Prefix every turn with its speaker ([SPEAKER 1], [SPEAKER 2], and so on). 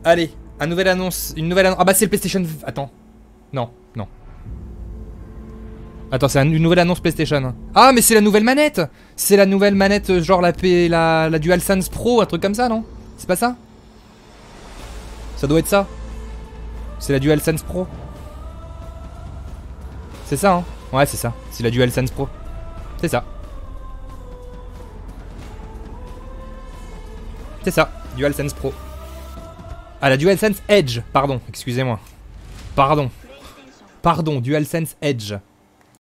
[SPEAKER 1] Allez, une nouvelle annonce. Ah bah c'est le PlayStation... Attends. Non, non. Attends, c'est une nouvelle annonce PlayStation. Ah mais c'est la nouvelle manette. C'est la nouvelle manette genre la DualSense Pro, un truc comme ça, non? C'est pas ça? Ça doit être ça. C'est la DualSense Pro. C'est ça, hein? Ouais, c'est ça. C'est la DualSense Pro. C'est ça. C'est ça, DualSense Pro. Ah, la DualSense Edge, pardon, excusez-moi. Pardon, DualSense Edge.